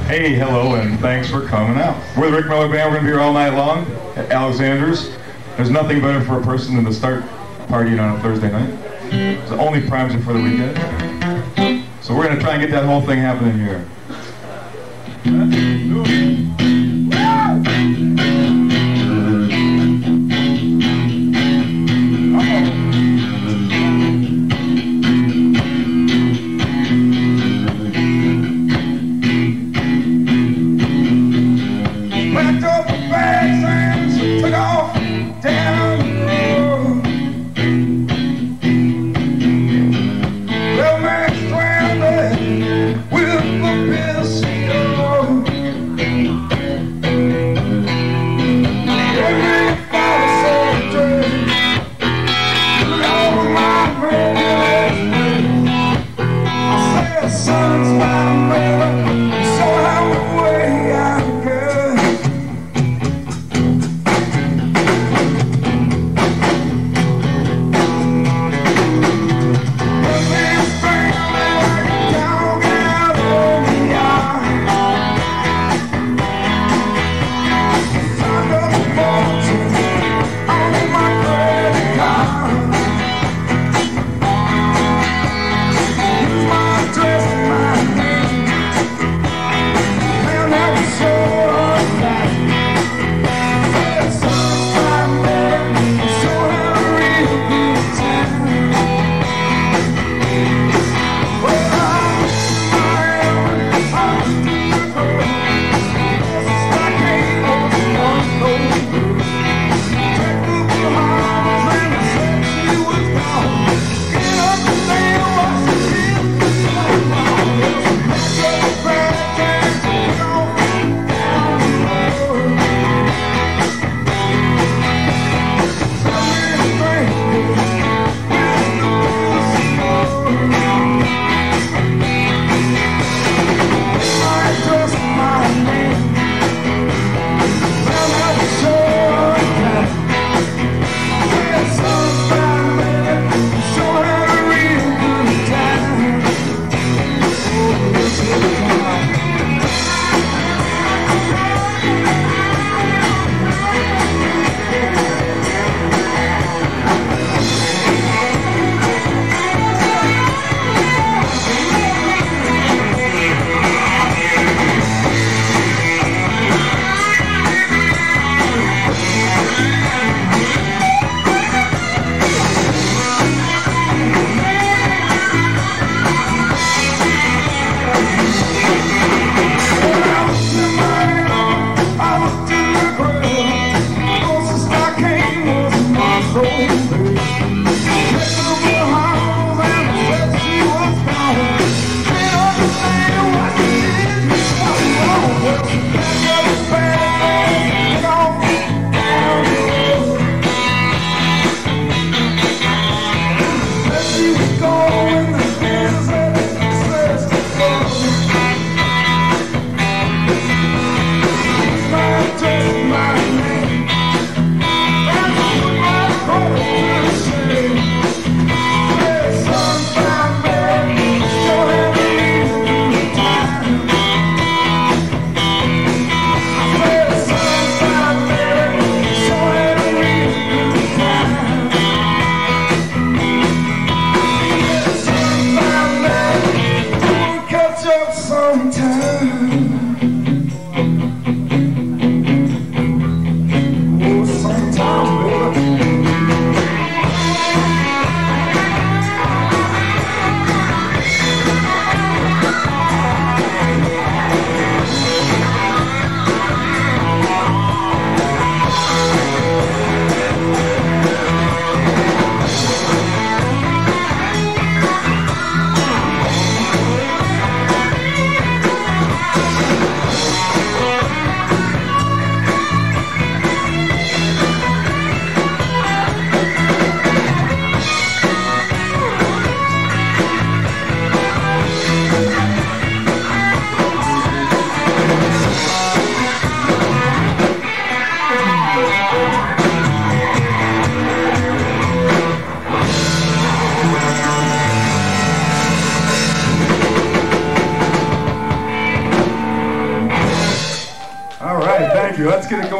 Hey, hello, and thanks for coming out. We're the Rick Miller Band. We're going to be here all night long at Alexanders. There's nothing better for a person than to start partying on a Thursday night. It's the only primes before the weekend. So we're going to try and get that whole thing happening here.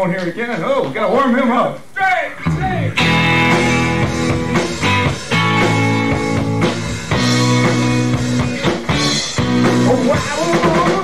won't hear it again. Oh, we gotta warm him up. Straight, straight. Oh, wow.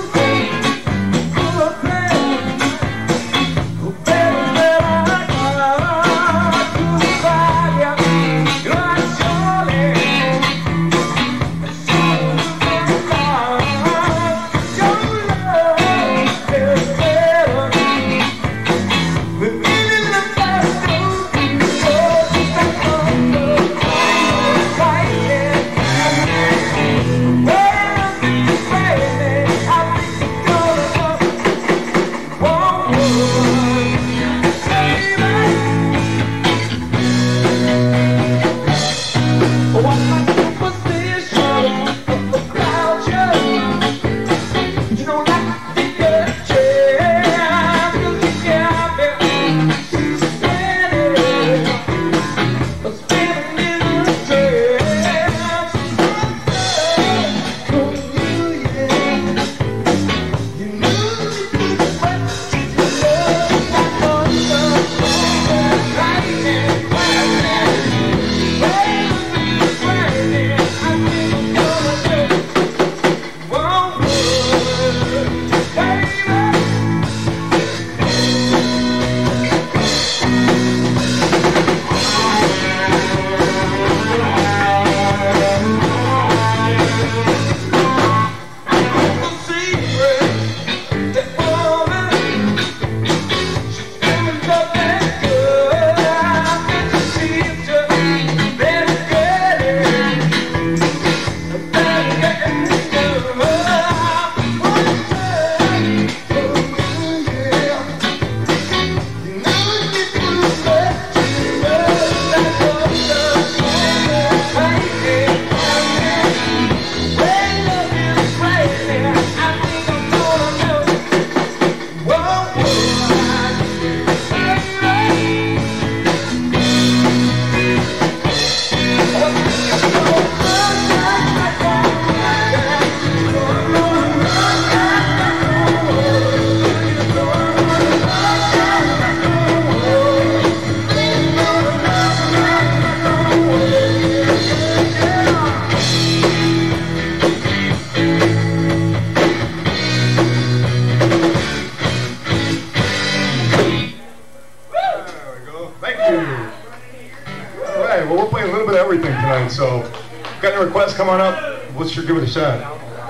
Everything tonight, so got any requests? Come on up. Let's sure give it a shot.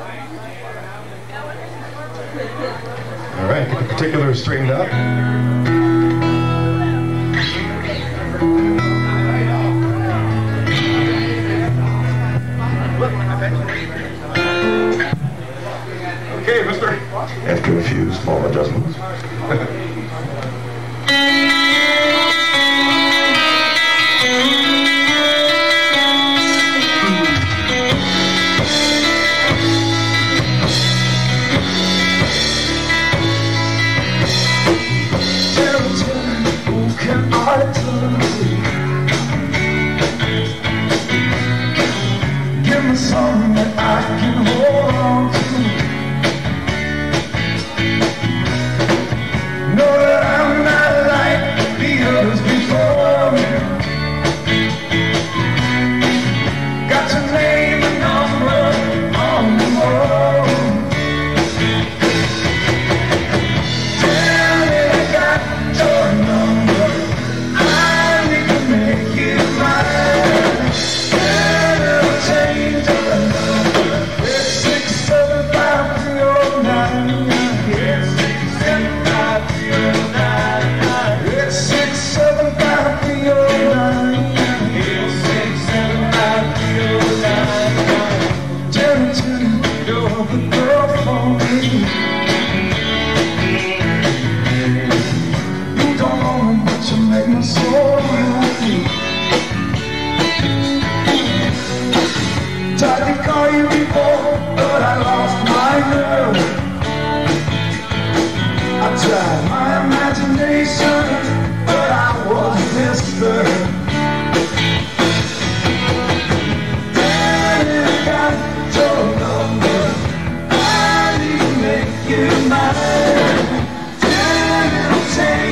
All right, get the particulars straightened up. Okay, mister. After a few small adjustments. Give me something that I can hold on to. Know that I'm not like the others before me. Got your name and number on the wall. Tell me I got your number. I need to make it mine. Change of the number. It's 675 309. It's 675 309. It's 675 309. It's 675 309. Tell me, you're the girl for me. You don't know me, but you make me so happy. Tried to call you before, but I lost my nerve. I tried my imagination, but I was disturbed. Then I got your number. I need to make you mine. Then I'll take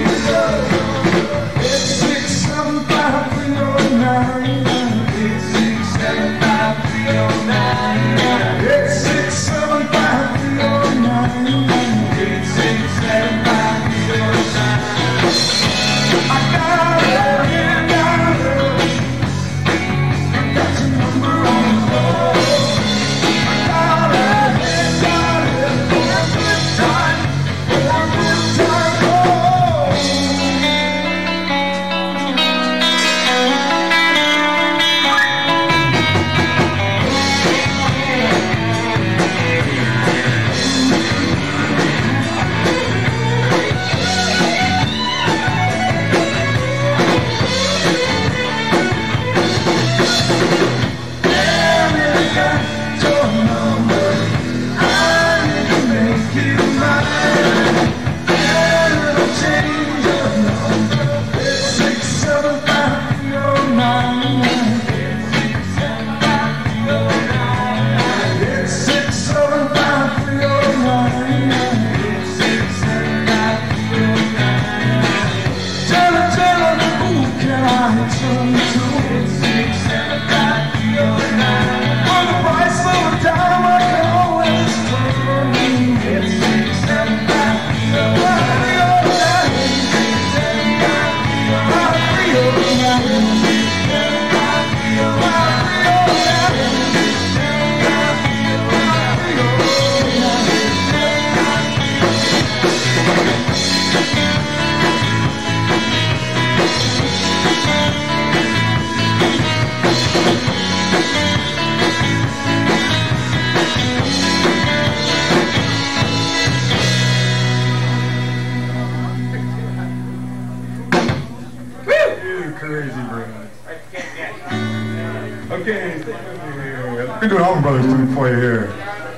Okay, we're doing Allman Brothers tune for you here.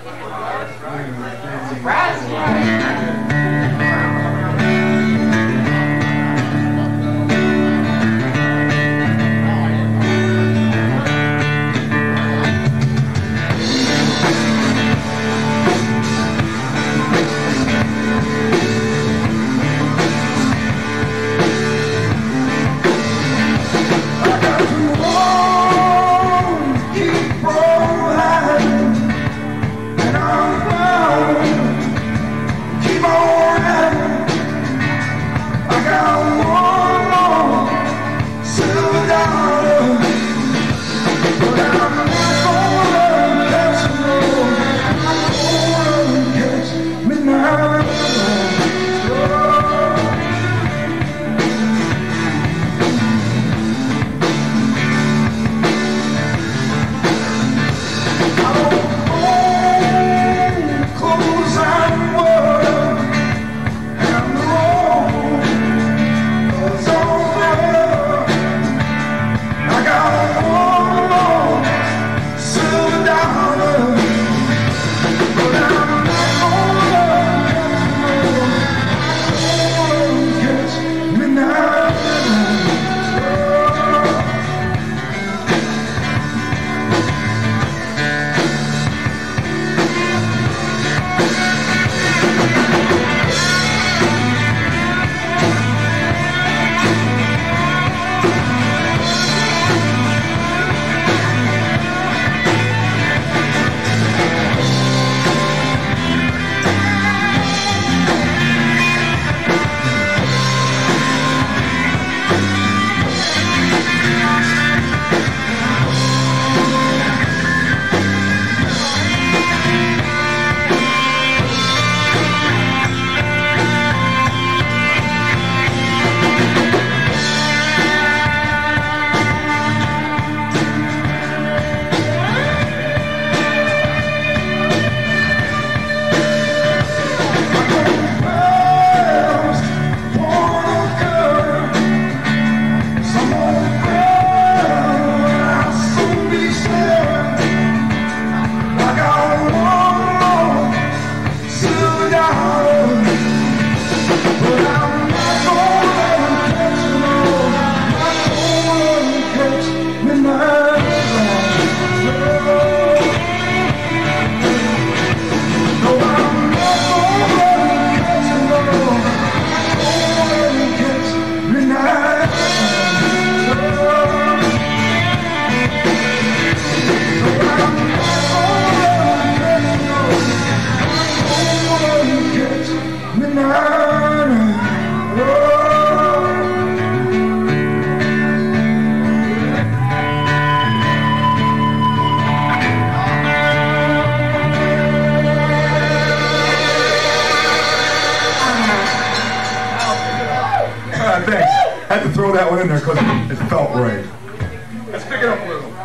Thanks. Had to throw that one in there because it felt right. Let's pick it up a little.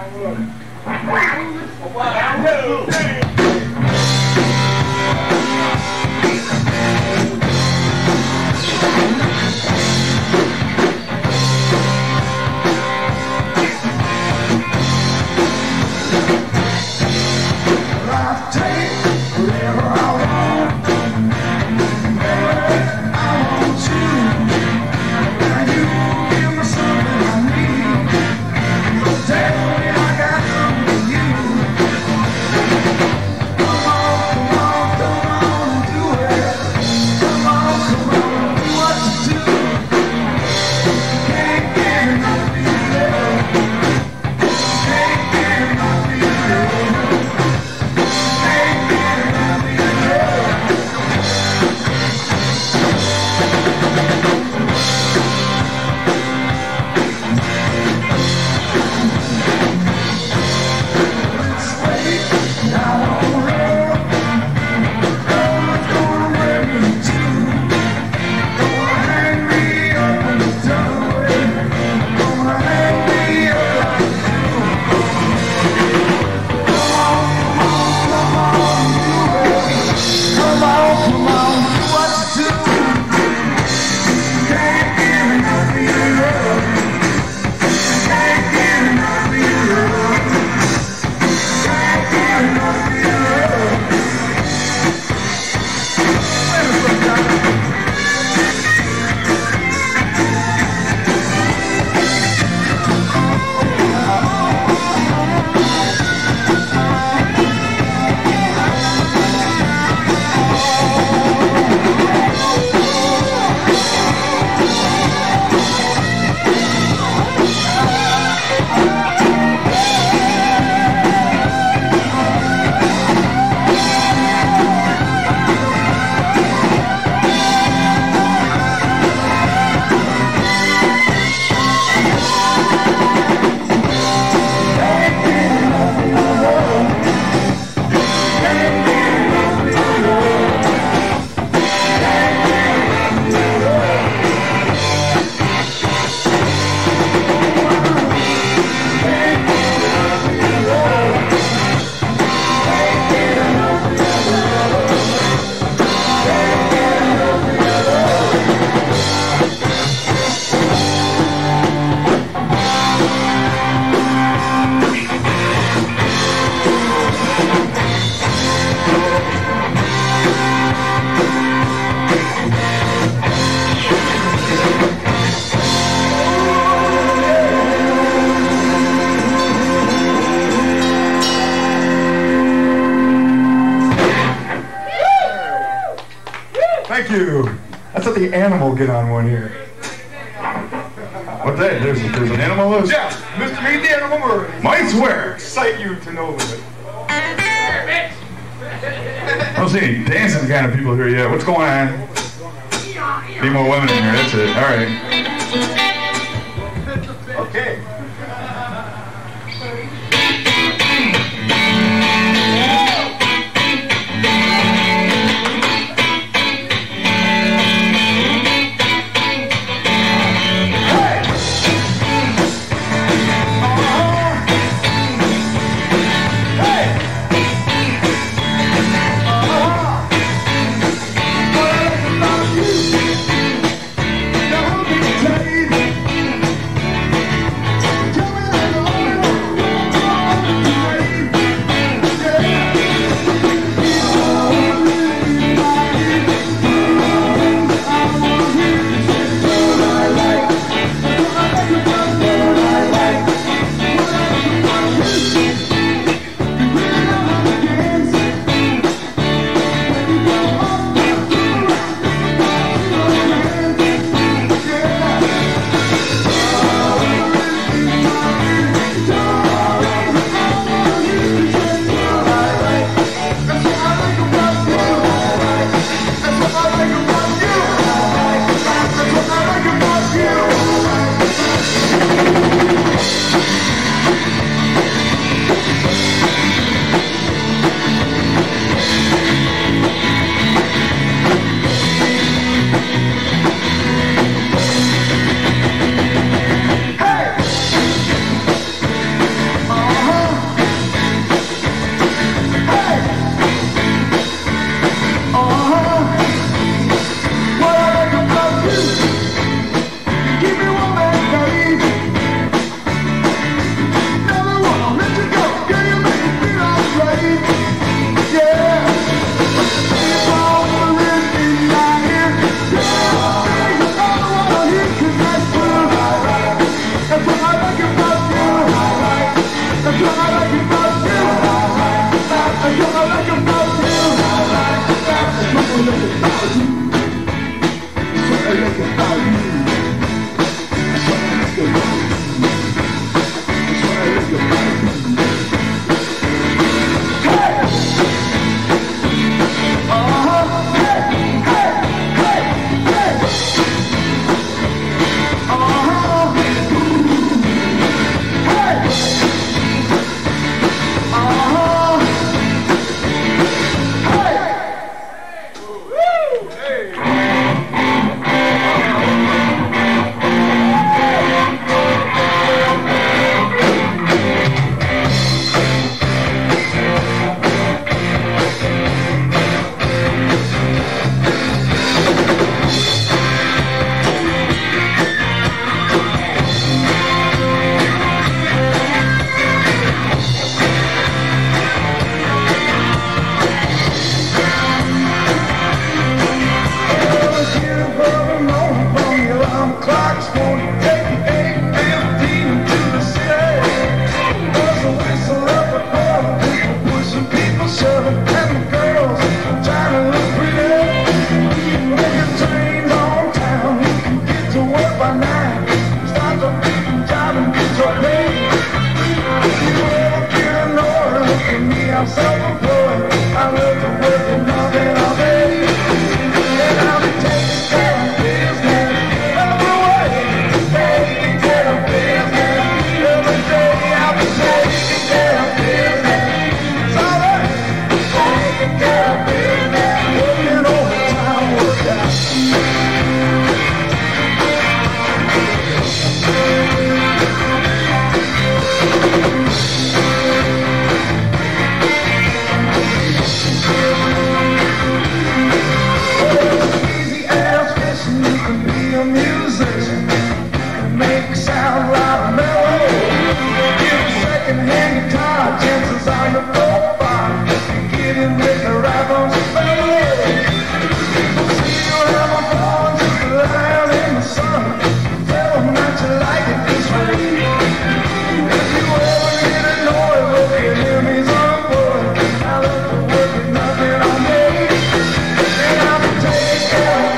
Tell me I got something for you. you. That's how the animal get on one here. What's that? There's an animal loose? Yeah, Mr. Meet the Animal Murray. Might swear. Excite you to no limit. I don't see any dancing kind of people here yet. What's going on? Need more women in here, that's it. Alright. Okay. Yeah.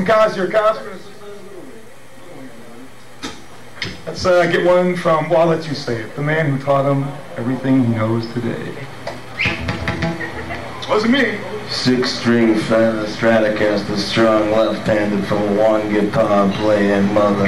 from Cos, your Cos. Let's get one from, well, I'll let you say it. The man who taught him everything he knows today. Wasn't me. Six-string Fender Stratocaster, strong left-handed from one guitar playing mother.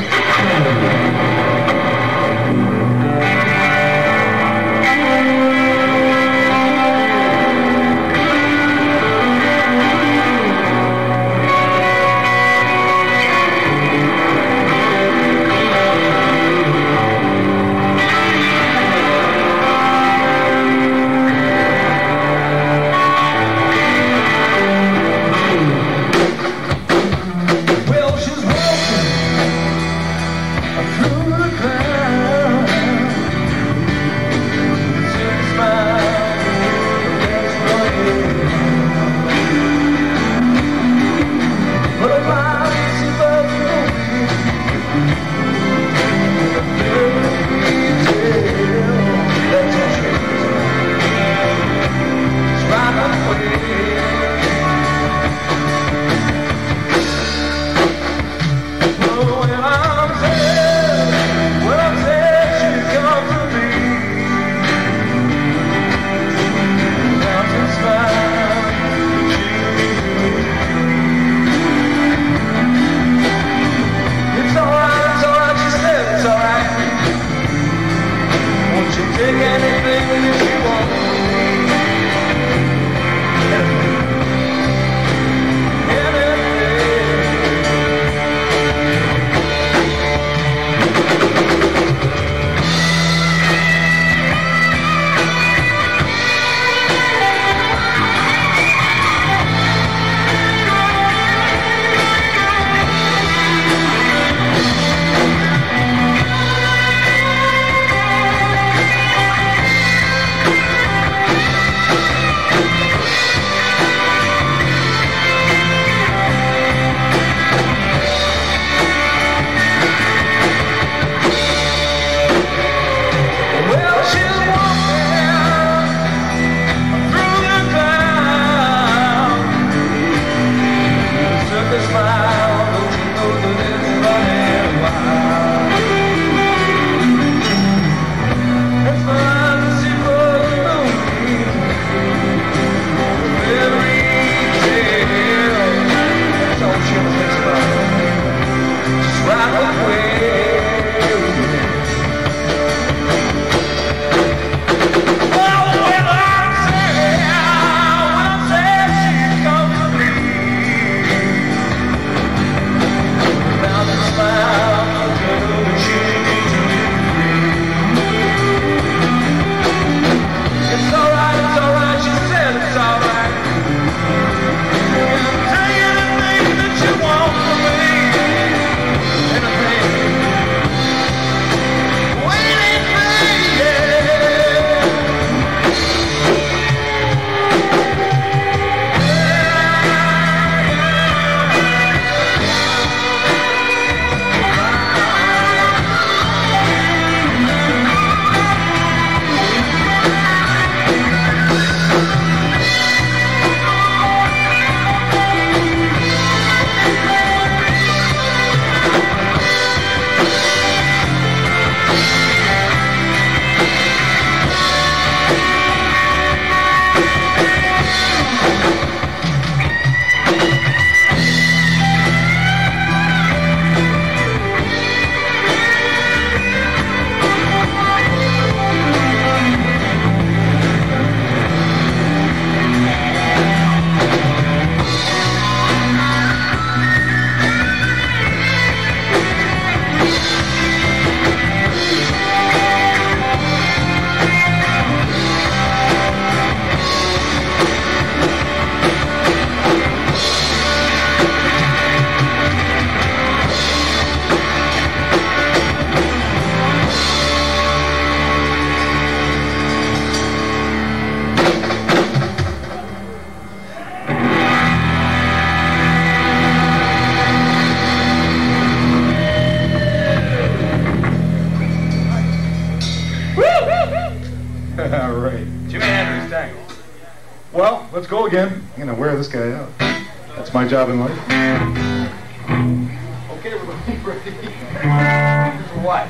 Well, let's go again. I'm going to wear this guy out. That's my job in life. Okay, everybody, ready? For what?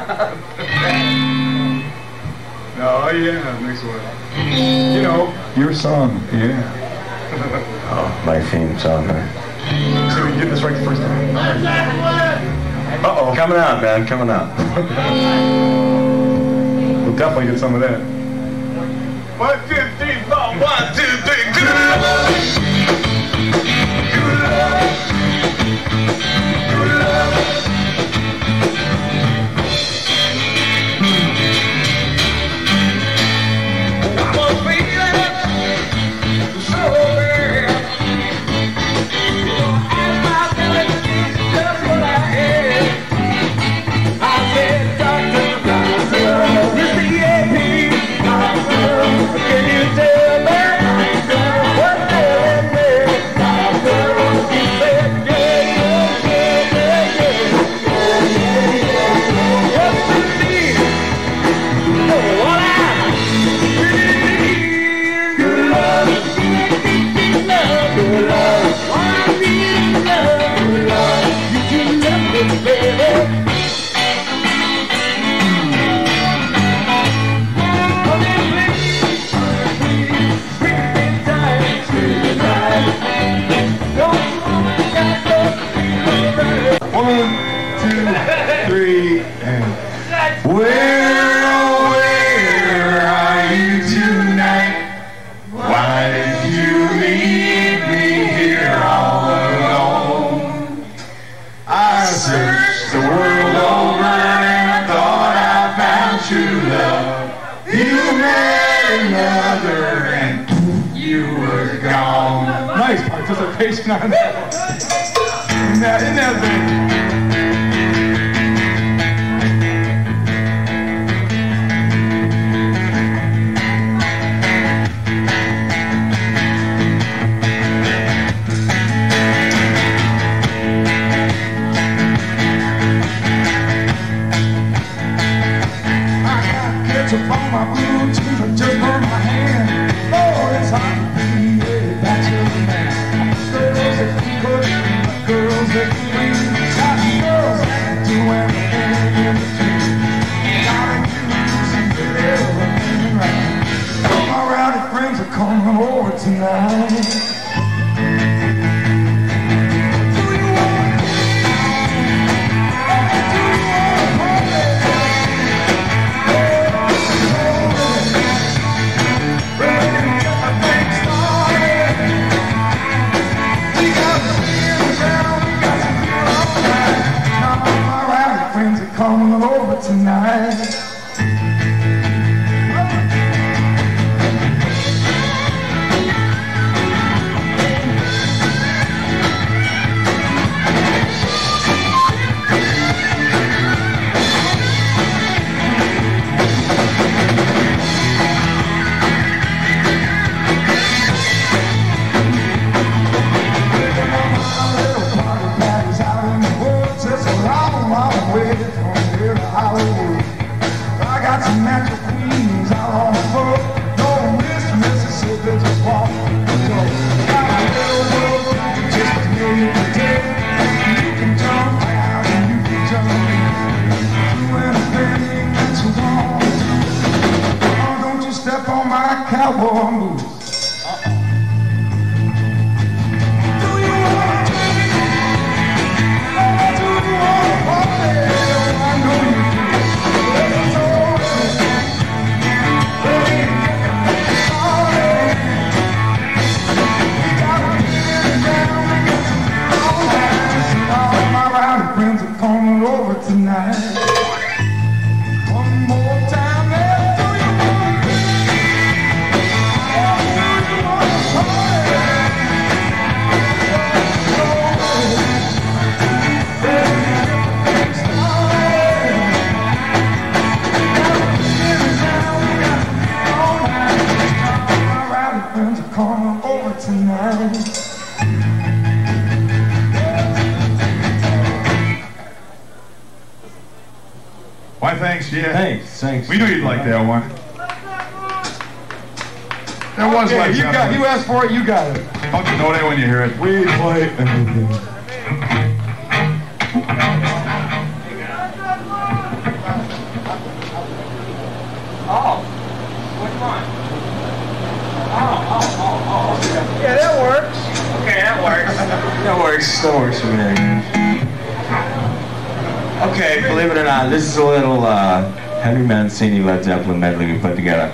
Oh yeah, next one. You know, your song, yeah. Oh, my theme song, huh? So we can get this right the first time. Uh-oh. Coming out, man, coming out. We'll definitely get some of that. 1, 2, 3, 4, 1, 2, 3, good love. Good love. Good love. I was feeling so bad. And my feeling is just what I had. I said, Doctor, Mr. EAP, can you tell me what's happening there? He said, yeah. Yes, indeed. You know what I really need? Good love. Good love. All I need is love. Good love. You can love me, baby. One, two, three, and where are you tonight? Why did you leave me here all alone? I searched the world over and thought I found true love. You met another and you were gone. Nice participation on that. Isn't that big? I got ketchup on my blue jeans and just on my hand. Oh, it's hard to be a bachelor man. Girls that can cook, girls that can clean, got girls that can do anything in between. Gotta use and get everything right. All my rowdy friends are coming over tonight. Coming over tonight. I got some natural queens out on the boat. Don't miss Mississippi, just walk the road. Got a little world, just a million to take. You can jump down and you can jump in. Do anything that you want to. Oh, don't you step on my cowboy boots. Do you want to drink? Oh, do you want to party? I know you do. Over tonight. One more time, do you want to Why, thanks, yeah. Thanks. We knew you'd like that one. That was Okay, like you asked for it, you got it. Don't you know that when you hear it? We play everything. Still works for me. Okay, believe it or not, this is a little Henry Mancini Led Zeppelin medley we put together.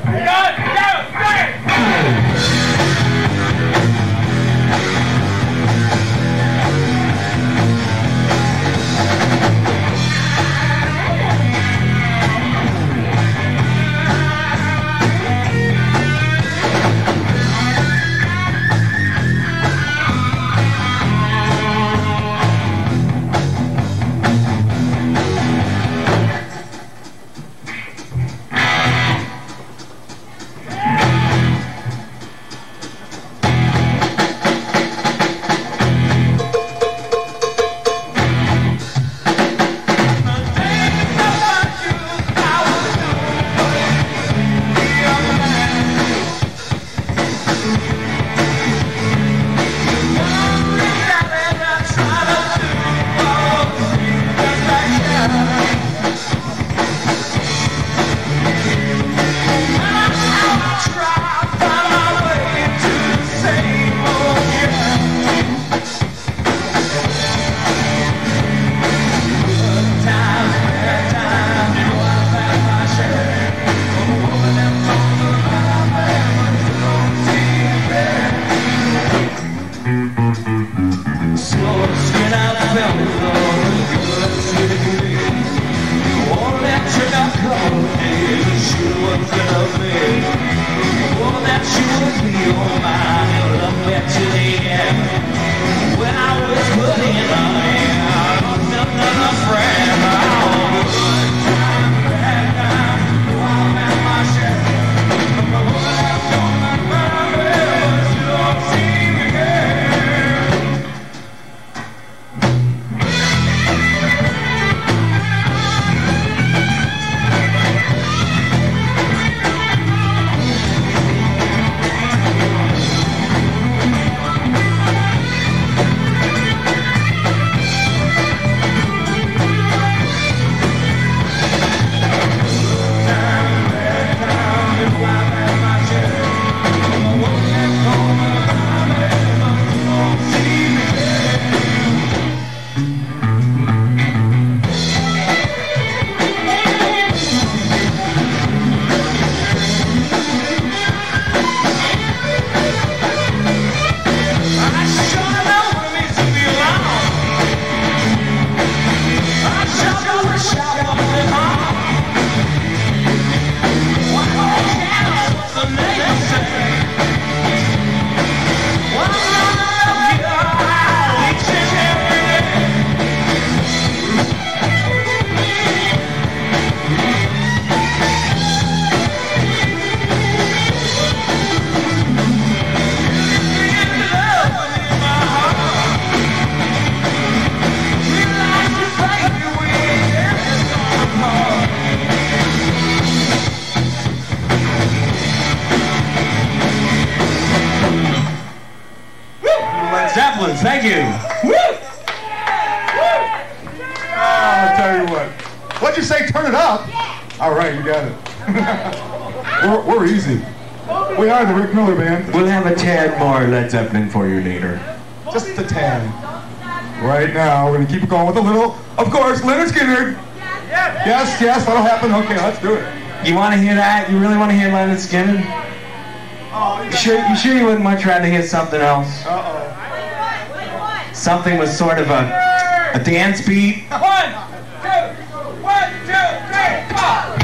Thank you. Woo! I'll tell you what. What'd you say? Turn it up? All right, you got it. we're easy. We are the Rick Miller Band. We'll have a tad more Led Zeppelin for you later. Just a tad. Right now, we're going to keep it going with a little, of course, Leonard Skinner. Yes, that'll happen. Okay, let's do it. You want to hear that? You really want to hear Leonard Skinner? You sure you wouldn't much rather hear something else? Uh-oh. Something with sort of a dance beat. 1, 2, 1, 2, 3, 4.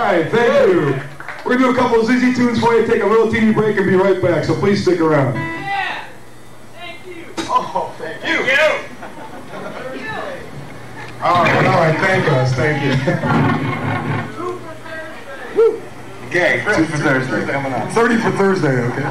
right, thank you. We're going to do a couple of ZZ tunes for you, take a little teeny break, and be right back, so please stick around. Yeah! Thank you! Oh, thank you. Thank you! All right, thank us, thank you. Okay, 2 for Thursday. 30 for Thursday, okay?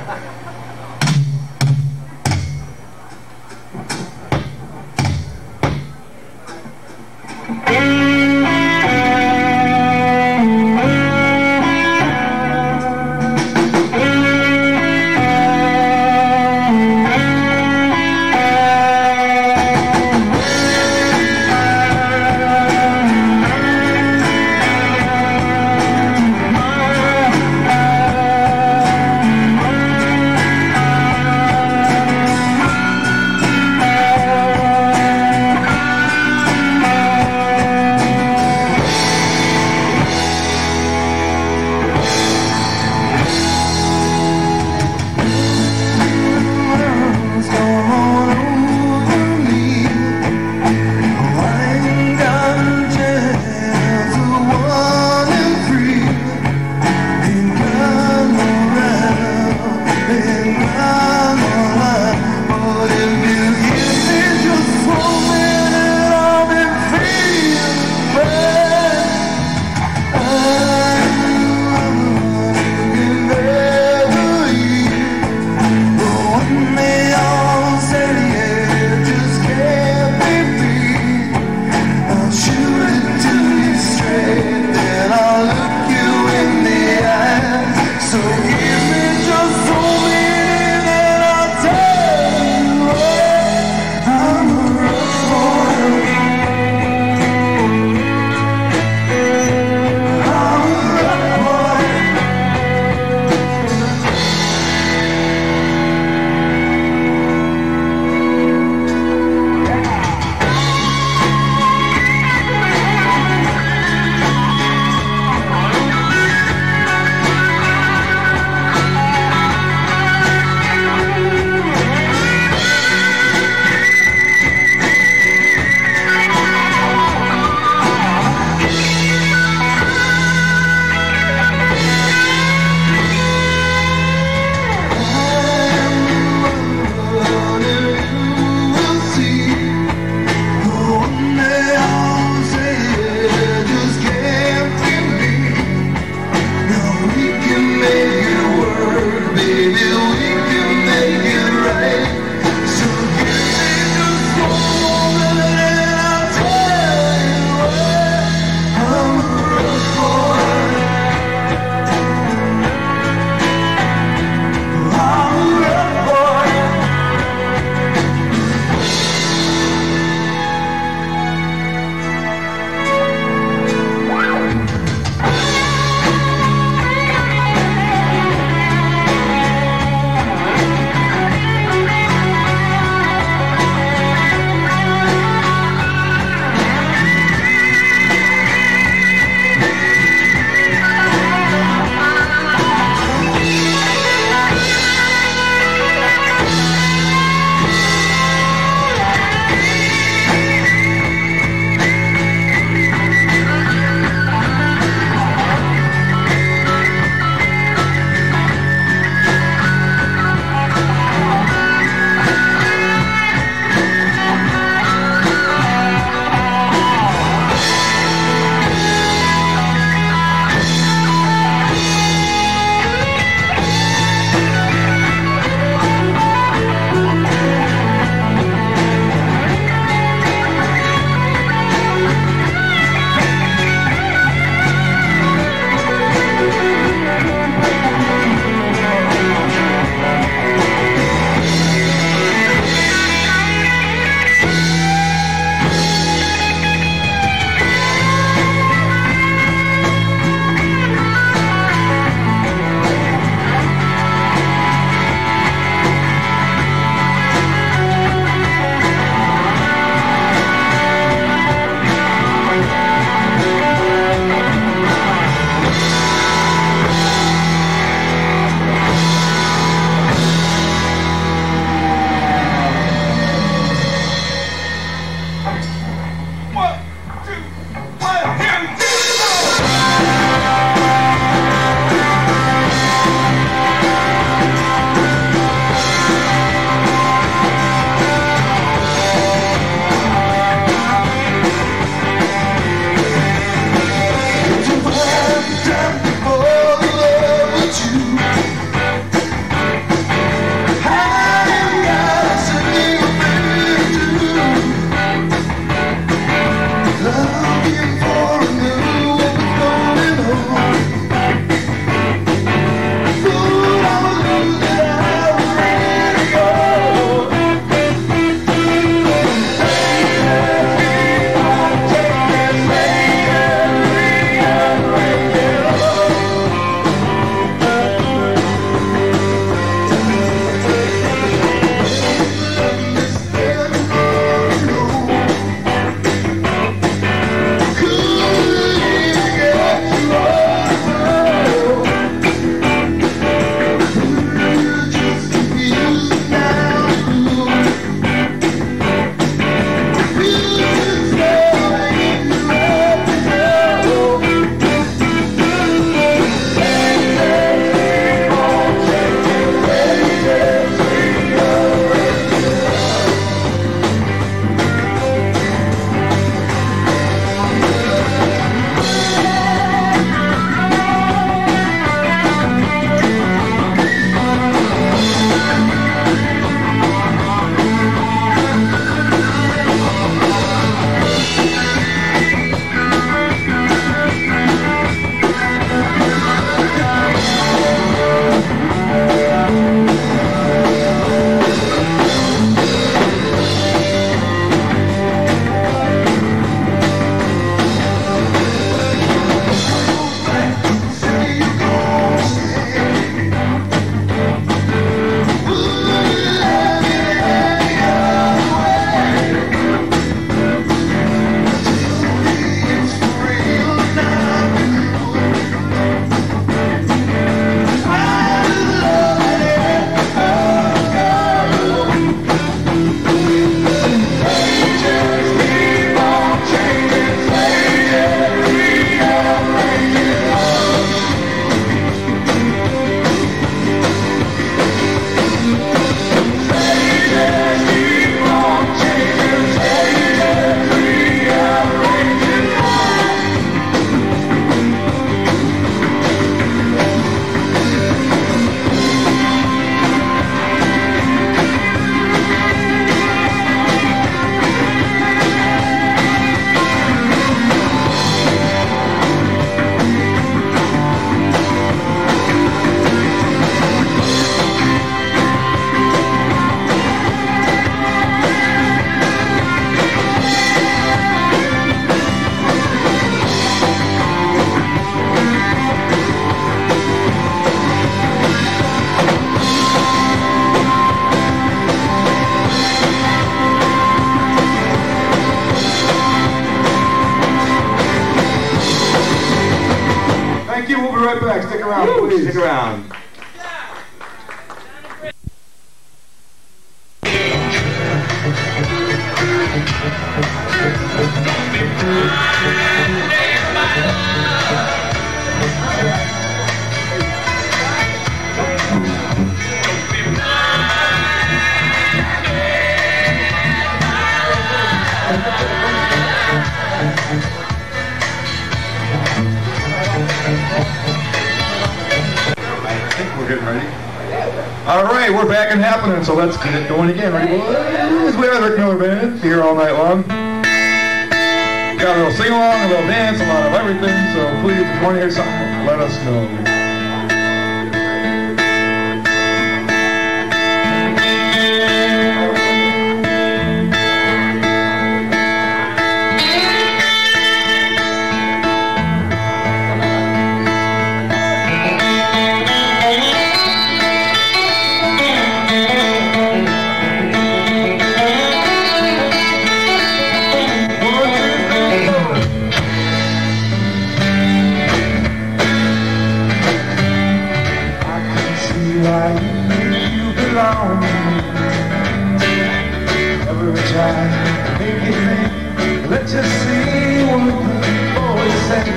we'll be right back. Stick around, please. Stick around. I think we're getting ready. All right, we're back and happening, so let's get it going again. Ready, boys? We have the Rick Miller Band here all night long. Got a little sing-along, a little dance, a lot of everything, so please, if you want to hear something, let us know. Let's just see what the boys say.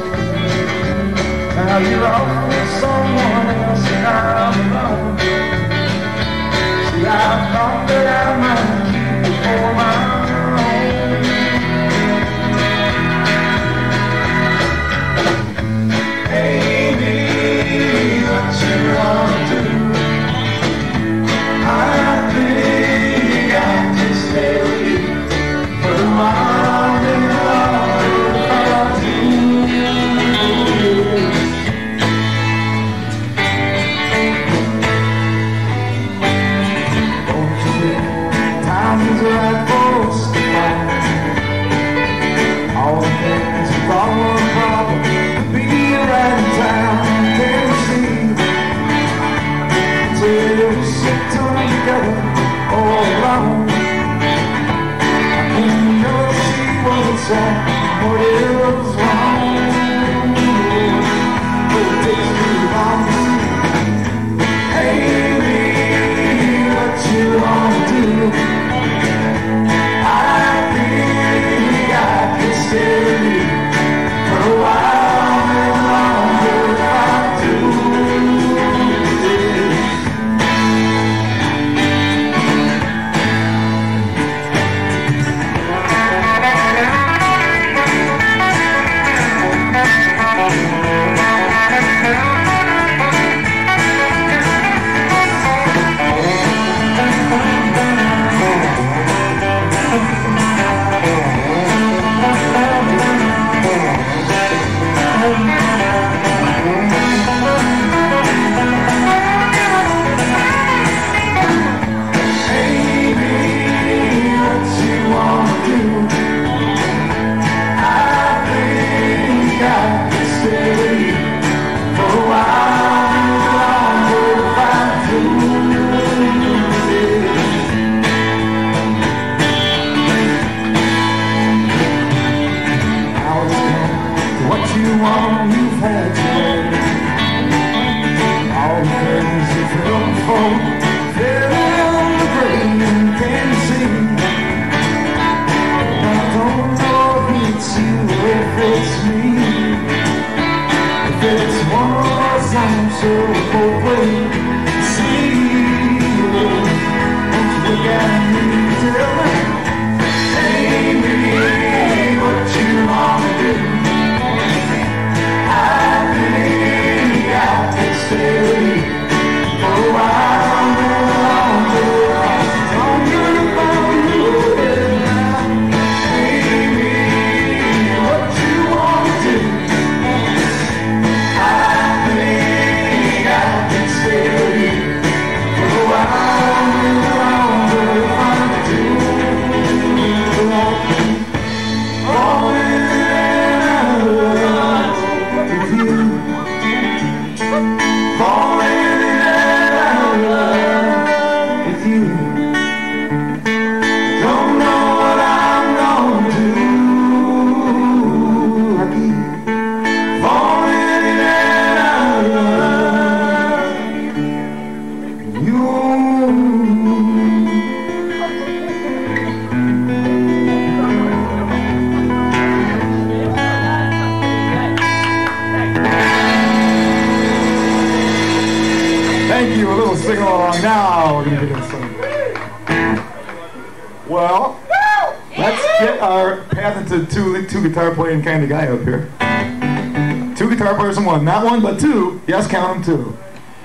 Now you're off with someone else and I'm alone. See, I thought that I might keep you for my own. Baby, what you want to do? I think I can stay with you for a while and longer if I do. Don't you think time is right for us to find? All the things we thought were a problem could be right in town, Tennessee. Till we sit together all alone, and you'll see what's right, what is wrong. But it takes too long to see. Hey, baby, what you want to do? I think I can stay with you for a while and longer if I do. Thank you. A little sing-along. Now we're going to get into some. Well, let's get our patented two guitar playing kind of guy up here. Two guitar players in one. Not one, but two. Yes, count them two.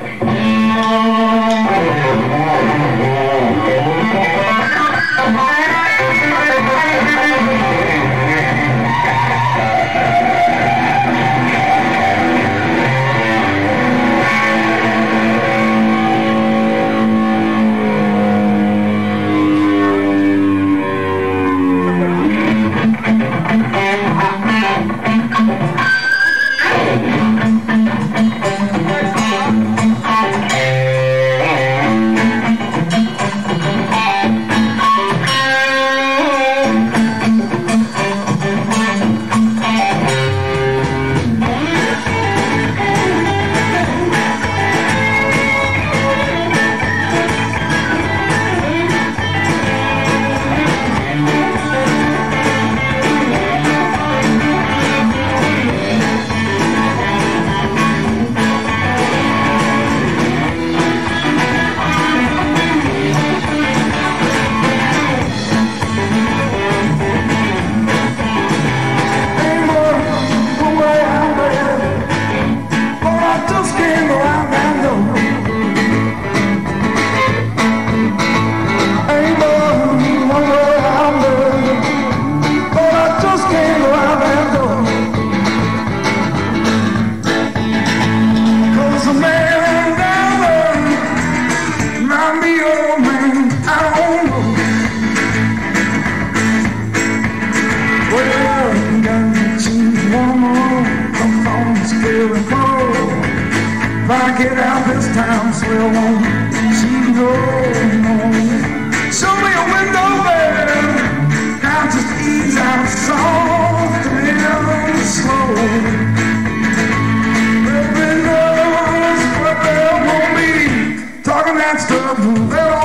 If I get out this town, still won't see no more. Show me a window there, I'll just ease out soft and slow. Everybody knows what there won't be, talking that stuff that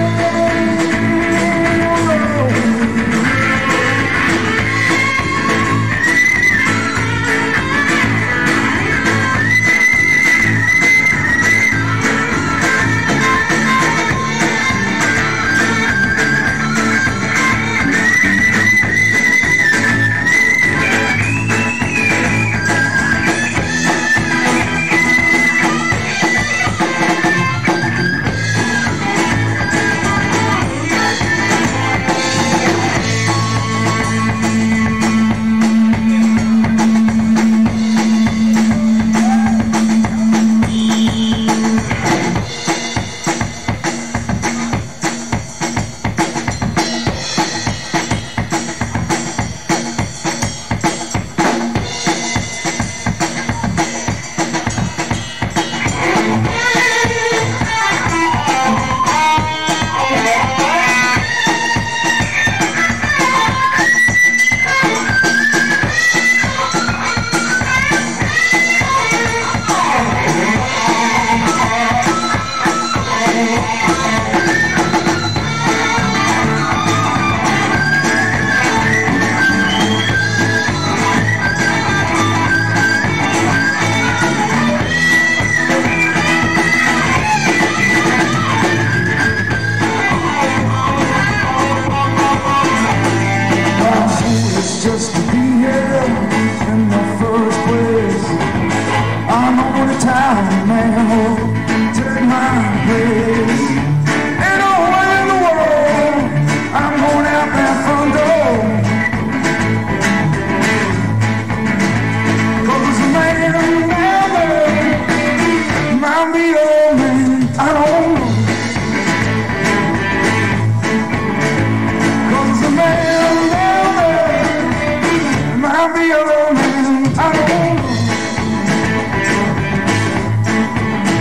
just to be here in the first place. I'm on a time, man, take my place. Ain't nowhere in the world I'm going out that front door. 'Cause the man down there might be old man, I don't know. 'Cause the man down there might be alone, I don't know.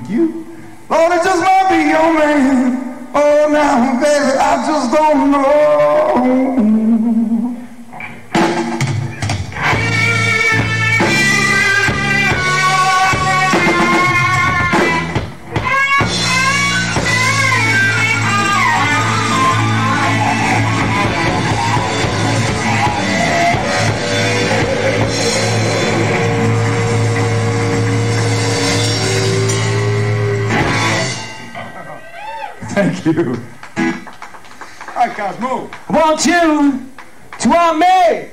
Thank you. Lord, it just might be your man. Oh, now, baby, I just don't know. Thank you. All right, guys, move. I want you to want me.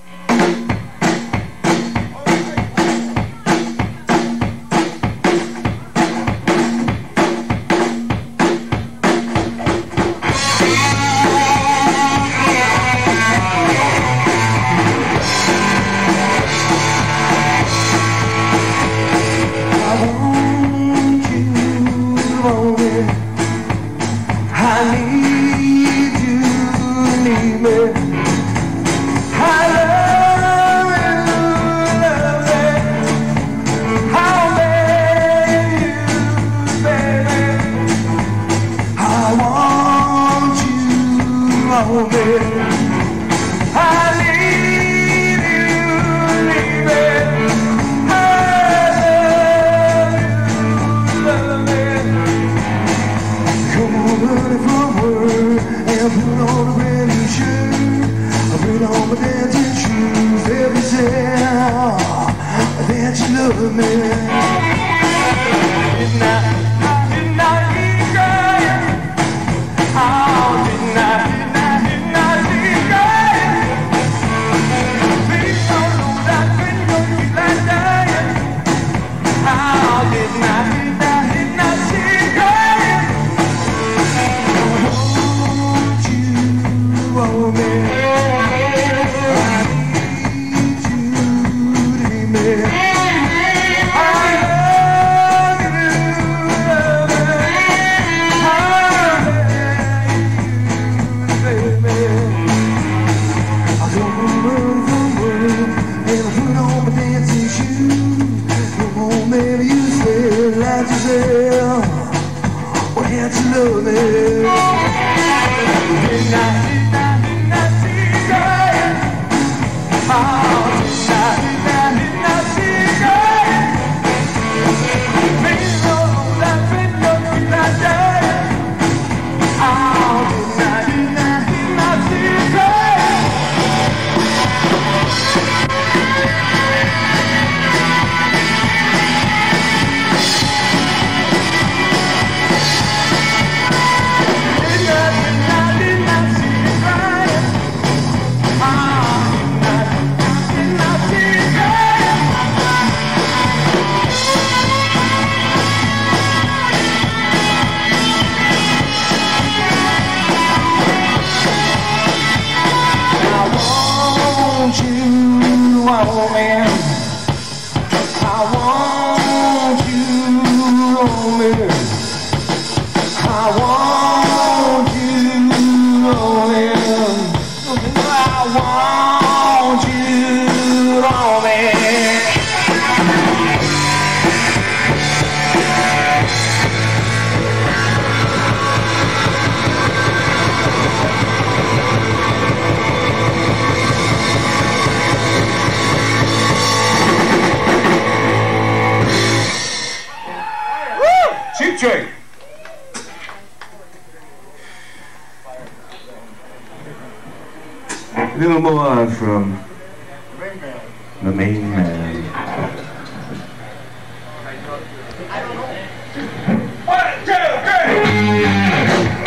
Little more from the main man. One, two, three.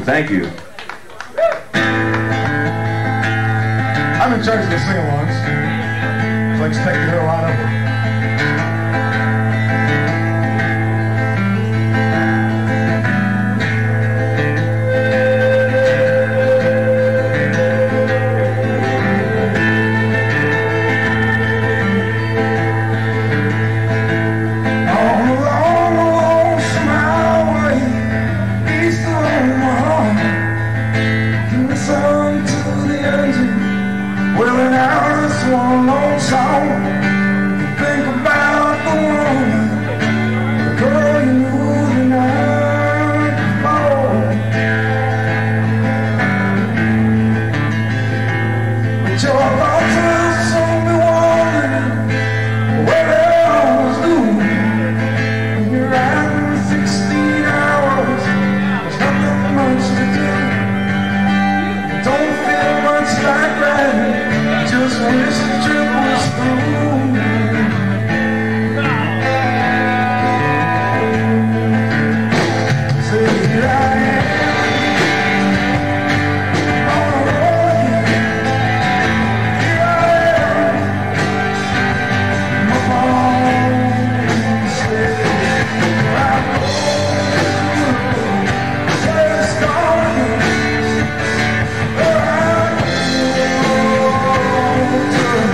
Thank you. I'm in charge of the sing-alongs, so I expect to hear a lot of them. One long song. Think about the woman, the girl you knew the night before. But your thoughts will soon be wandering where they always do. When you're riding 16 hours, there's nothing much to do. Don't feel much like riding. Just wish the trip was through. Say here I am on the road again. Here I am, my phone says I'm going. Say it's gone again. To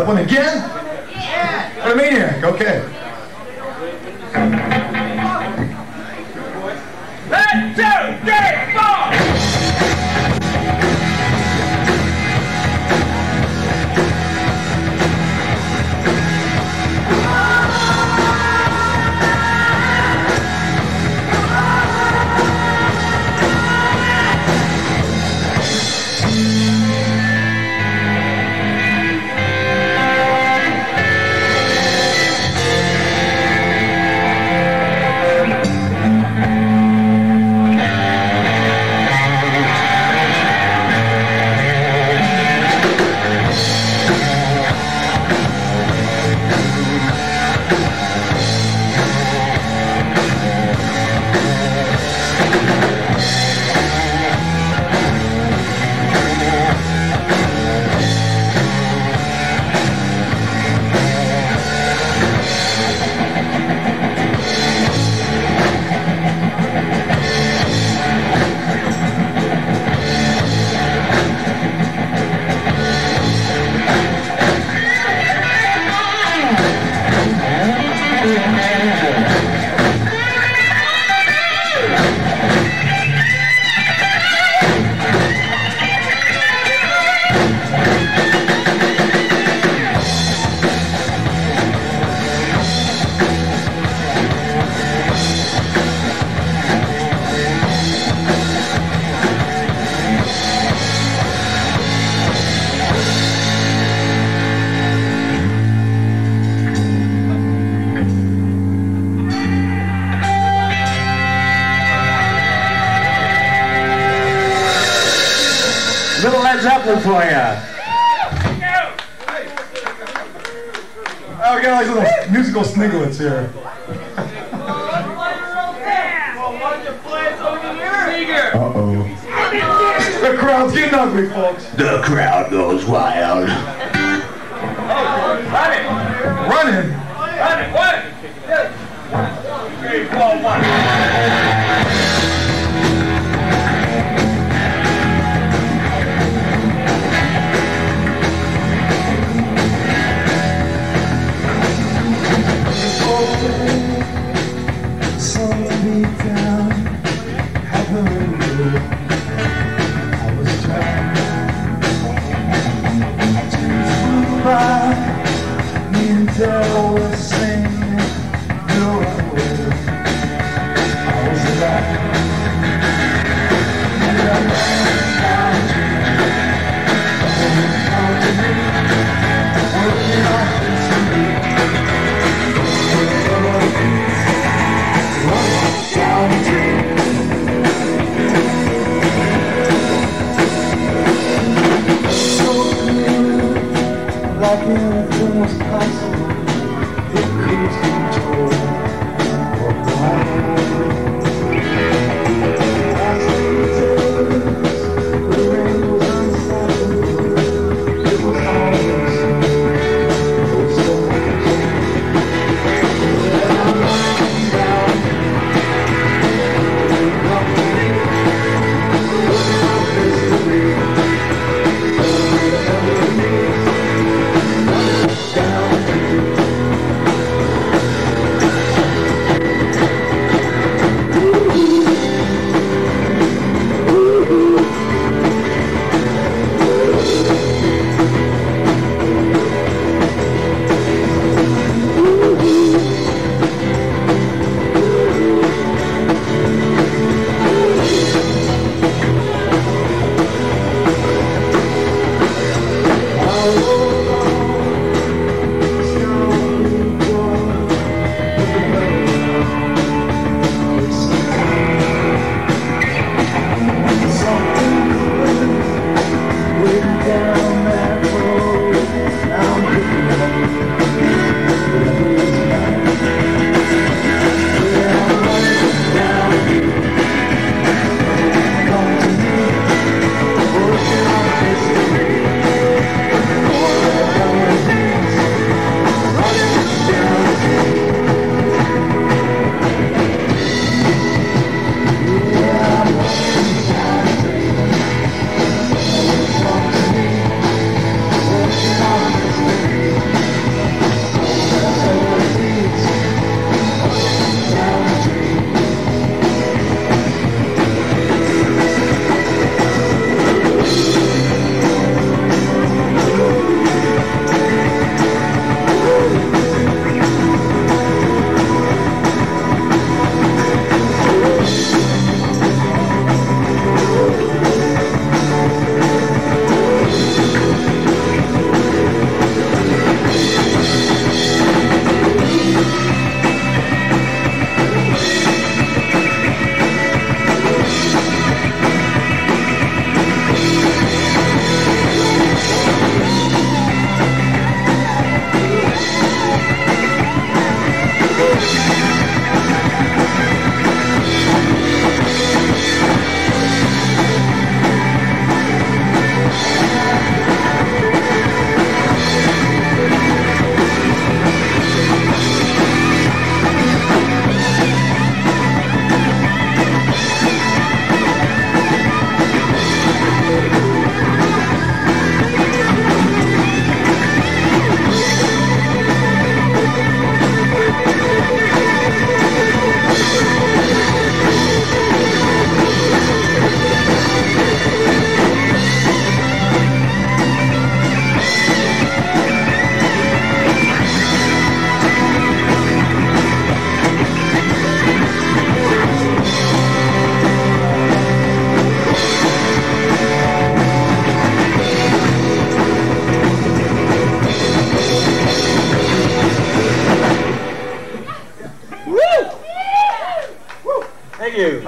one again? Yeah. What a maniac, okay. 1, 2, 3, 4. Little Led Zeppelin for ya. Oh, we got like little musical snigglets here. Uh-oh. The crowd's getting ugly, folks. The crowd goes wild. Running. Running. Running. 1, 2, 3, 4, 1. Like anything was possible, it cruise control or the rain was unstoppable. It was always so much. I'm lying down, looking out this way. Down.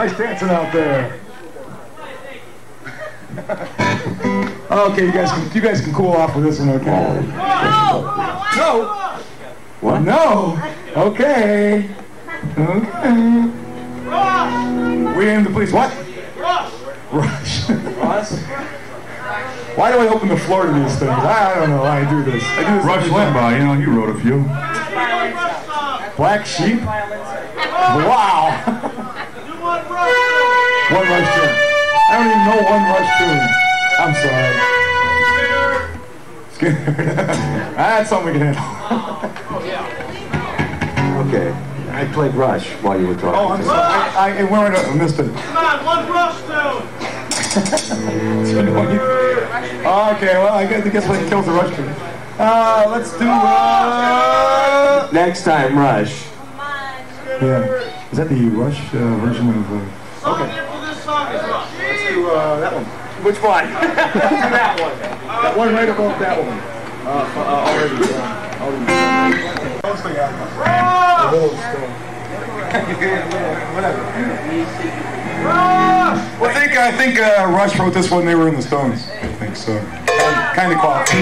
Nice dancing out there. Okay, you guys can cool off with this one, okay? No. What? No. Okay. Okay. We aim the police. What? Rush. Ross? Why do I open the floor to these things? I don't know why I do this. I do this. Rush Limbaugh, you know, he wrote a few. Black Sheep? Wow. One Rush tune. I don't even know one Rush tune. I'm sorry. Scared. That's something we can handle. Okay. I played Rush while you were talking. Oh, I'm sorry. I missed it. Come on, one Rush tune. Okay, well, I guess we can kill the Rush tune. Let's do, Next time, Rush. yeah. Is that the Rush version of, Song after this song is Rush. let's do, that one. Which one? That one. That one right above that one. Already. Mostly that one. A little still. Whatever. I think Rush wrote this when they were in the Stones. I think so. Kind of close.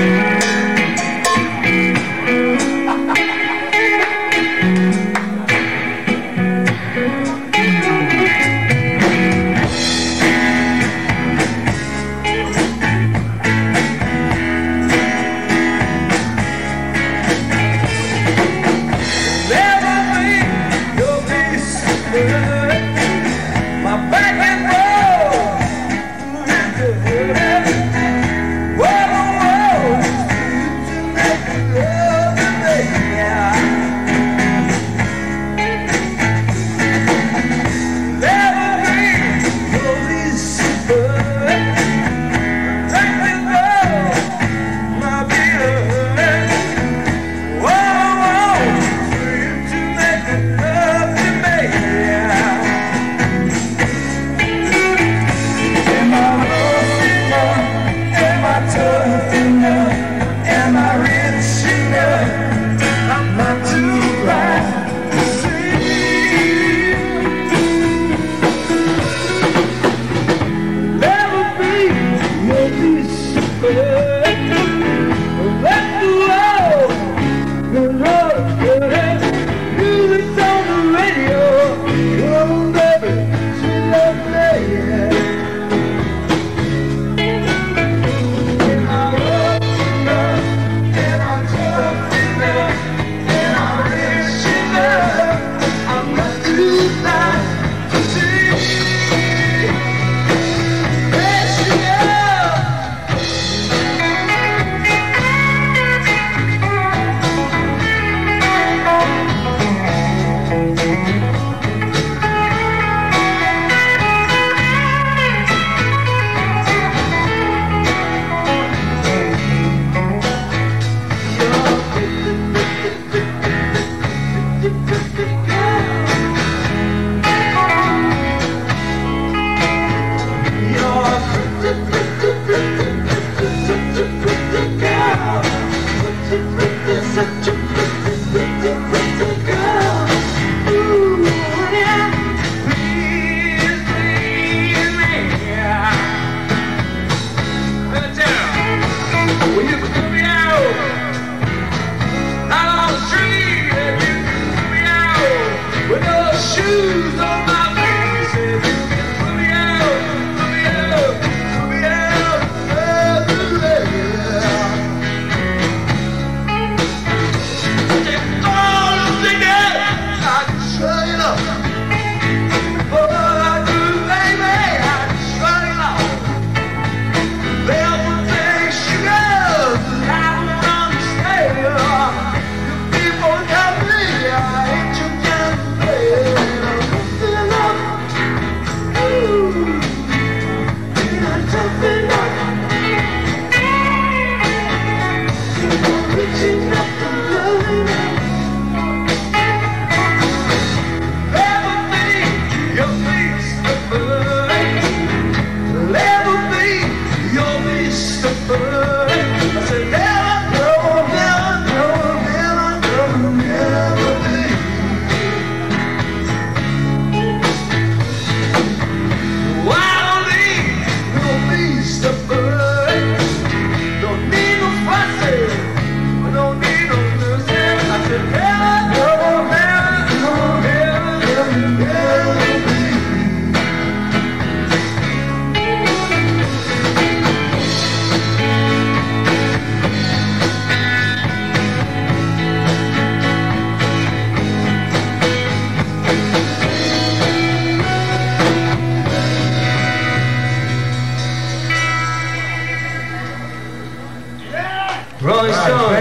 All together.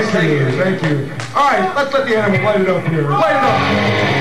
Thank you. All right, let's let the animal light it up here. Light it up.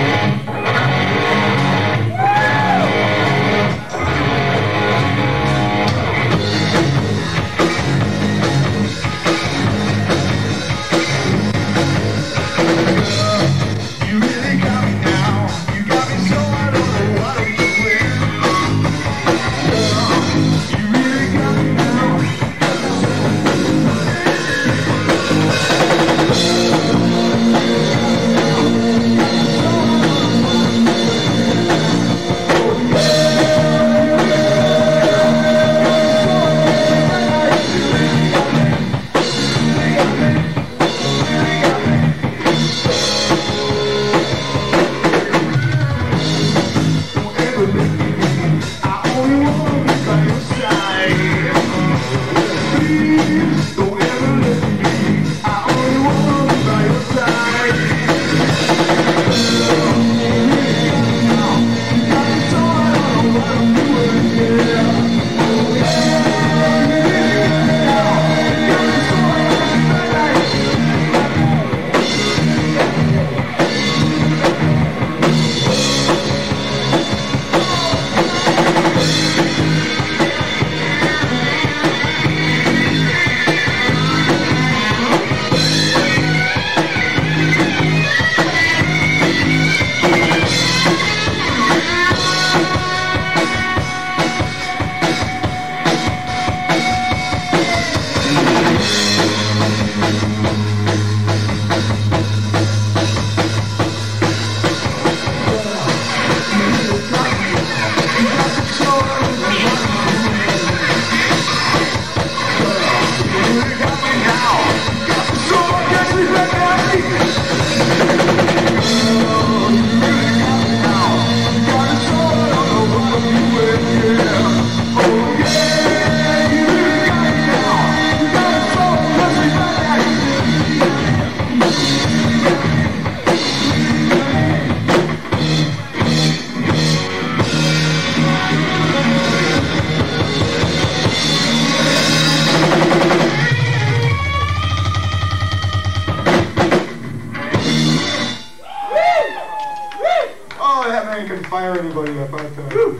Fire anybody up, I tell you.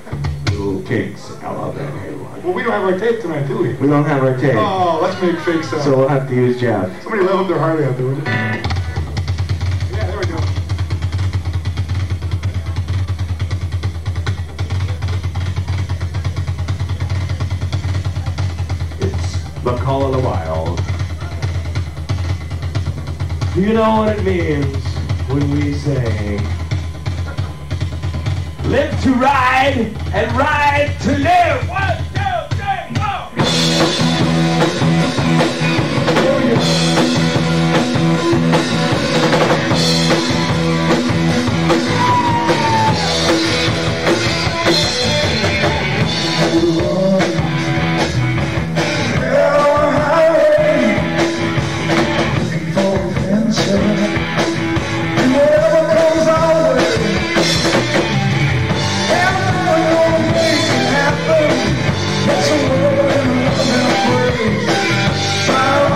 Little kicks. I love that. Well, we don't have our tape tonight, do we? We don't have our tape. Oh, let's make fake sound. So we'll have to use Jeff. Somebody level up their Harley out there, would you? Yeah, there we go. It's the call of the wild. Do you know what it means when we say live to ride and ride to live? 1, 2, 3, go! Fire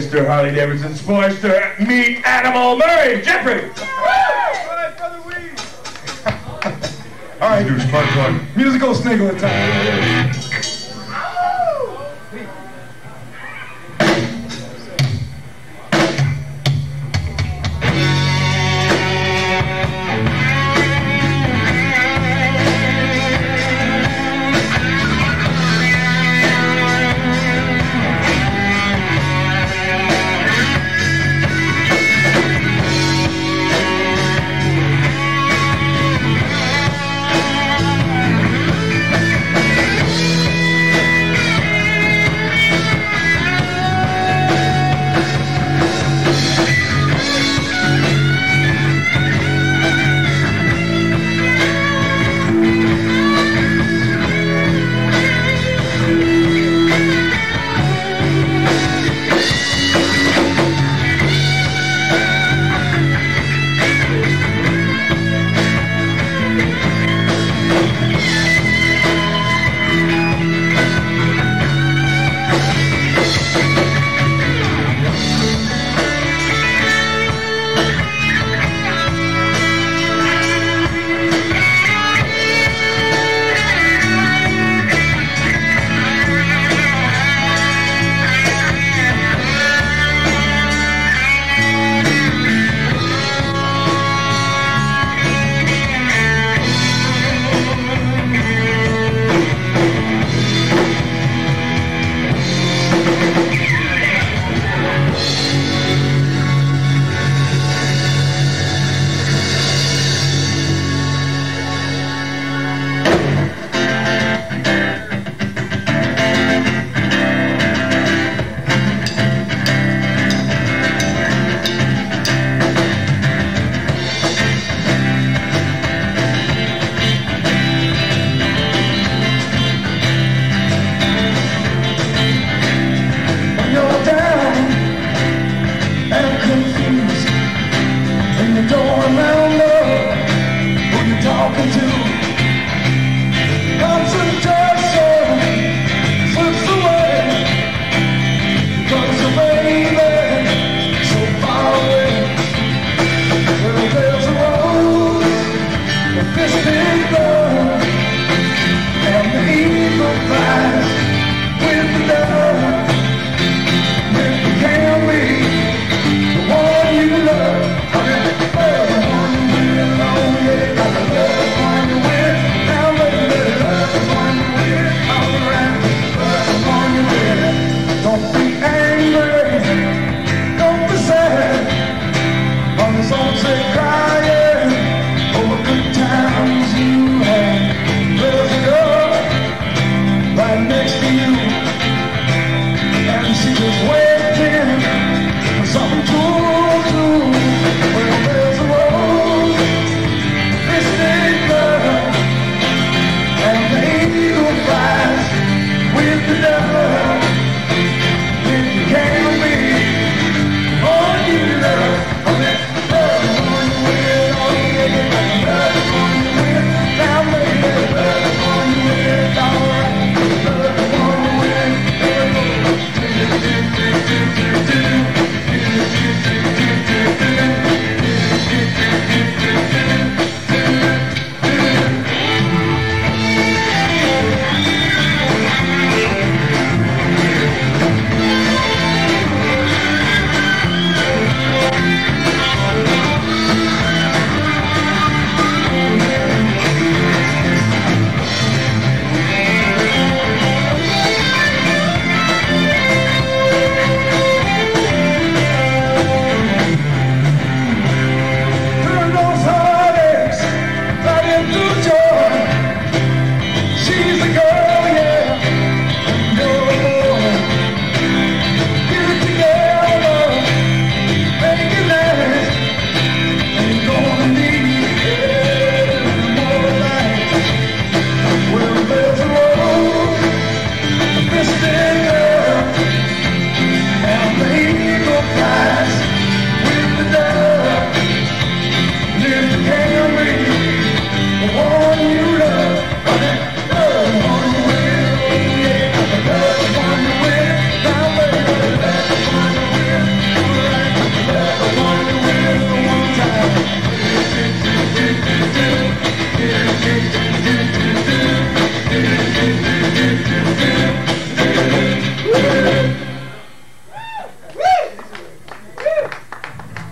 Mr. Harley Davidson Sportster, meet Animal Murray Jeffrey. All right, dude, spark plug. Musical sniggle time.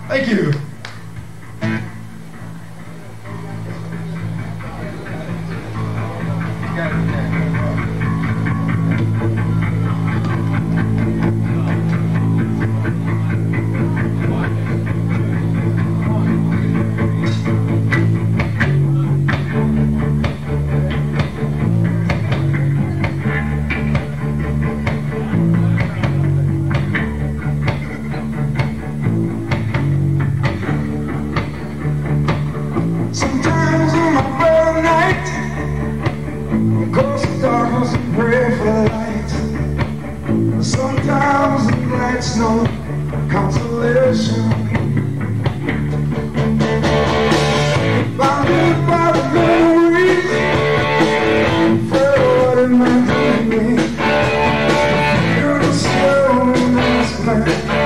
Thank you. Sometimes on my bad night, I close the darkness and pray for the light. Sometimes the night's no consolation. Bounded by the memories, for what it meant to me. You're the slowness, man.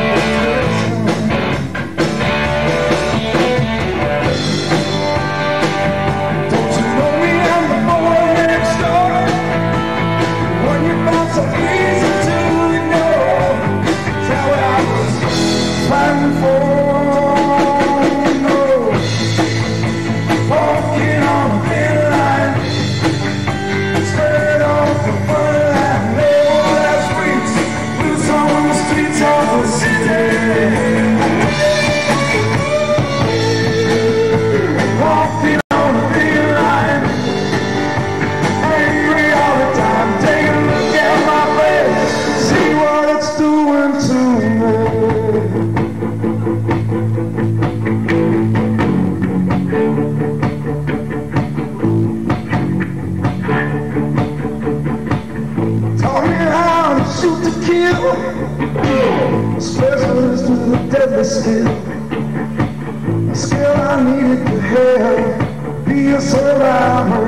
Specialist with a deadly skill, a skill I needed to help be a survivor.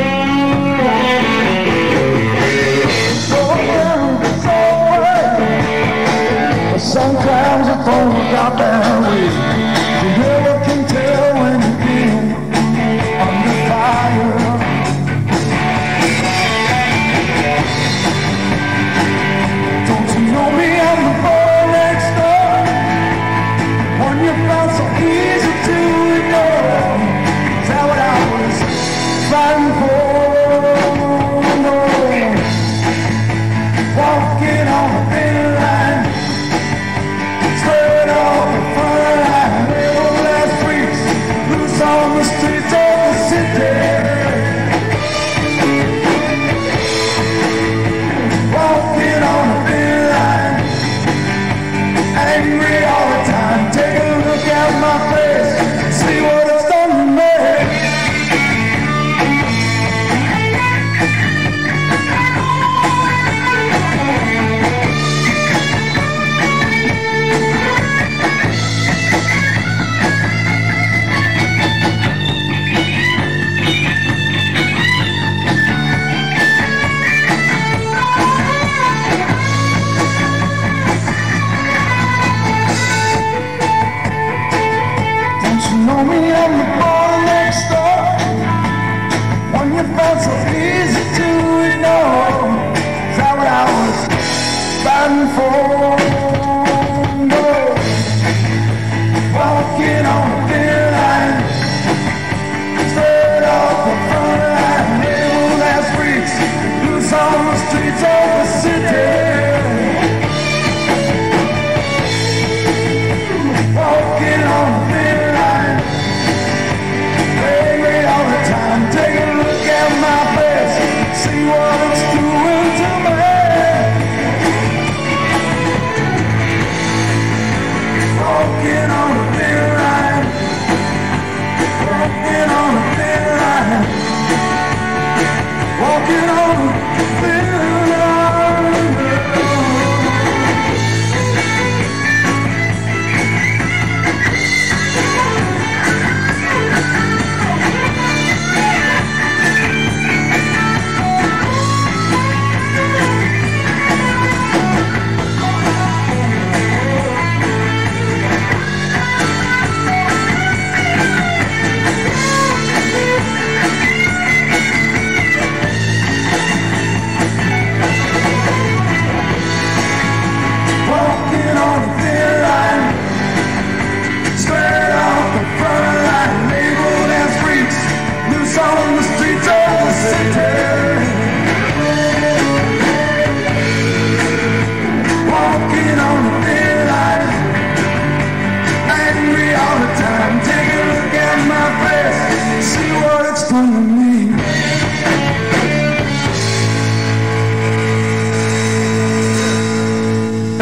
So down, so away, but sometimes I don't look out that way. You never can tell when you've been under fire.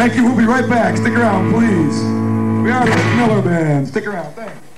Thank you. We'll be right back. Stick around, please. We are the Rick Miller Band. Stick around. Thanks.